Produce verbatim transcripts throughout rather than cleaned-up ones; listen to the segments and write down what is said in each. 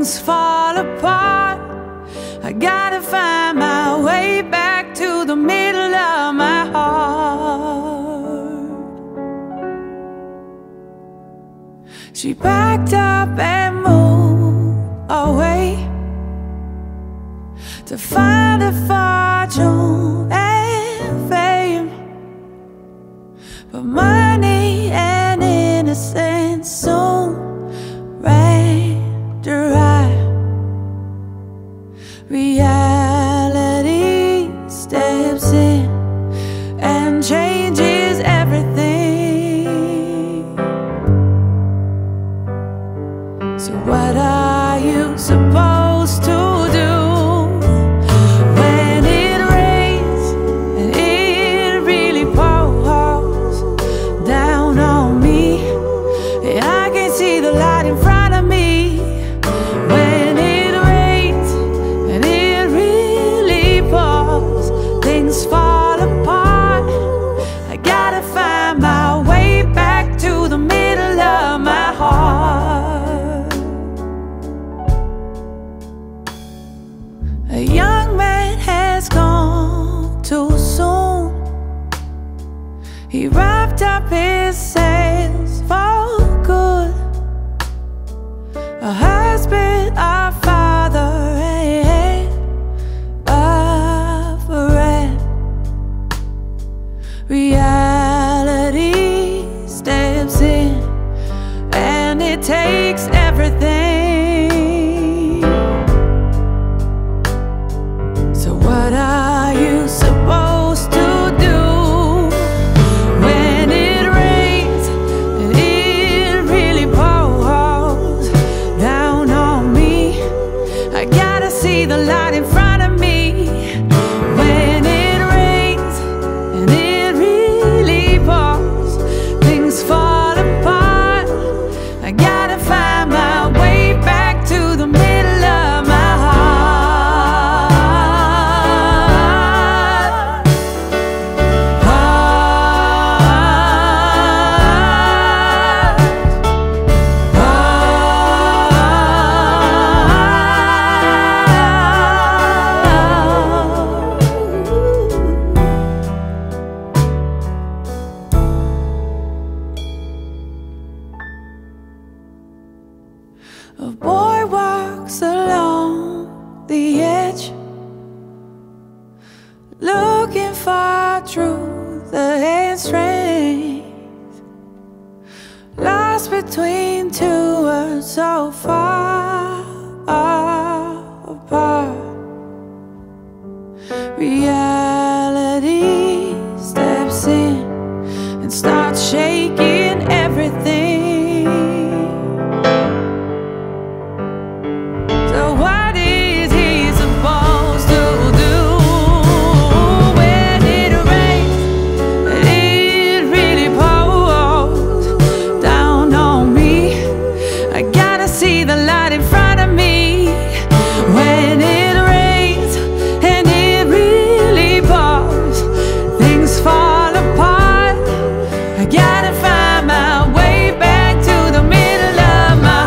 things fall apart. I gotta find my way back to the middle of my heart. She packed up and moved away to find a fortune and fame, but money and innocence soon ran dry. Reality steps in and changes everything. So what are you supposed to do when it rains and it really pours down on me? And I can see the light in front of me. When it rains and it really pours, things fall apart. I gotta find my way back to the middle of my heart. A young man has gone too soon. He wrapped up his sails for good. A husband, a father, and a friend. Reality steps in and it takes everything. So what are you supposed to do when it rains and it really pours down on me? I gotta see the light in front of me. When it rains and it really pours, things fall apart. I gotta find my way back to the middle of my heart. A boy walks along the edge, looking for truth and strength, lost between two worlds so far apart. Reality steps in and starts shaking everything. See the light in front of me. When it rains and it really pours, things fall apart. I gotta find my way back to the middle of my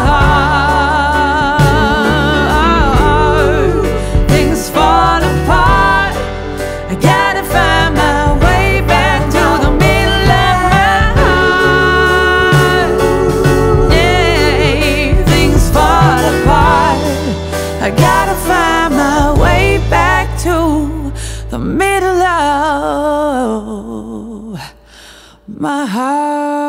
heart. Things fall apart. I gotta find my way back to the middle of my heart. Yeah, things fall apart. I gotta find my way back to the middle of my heart.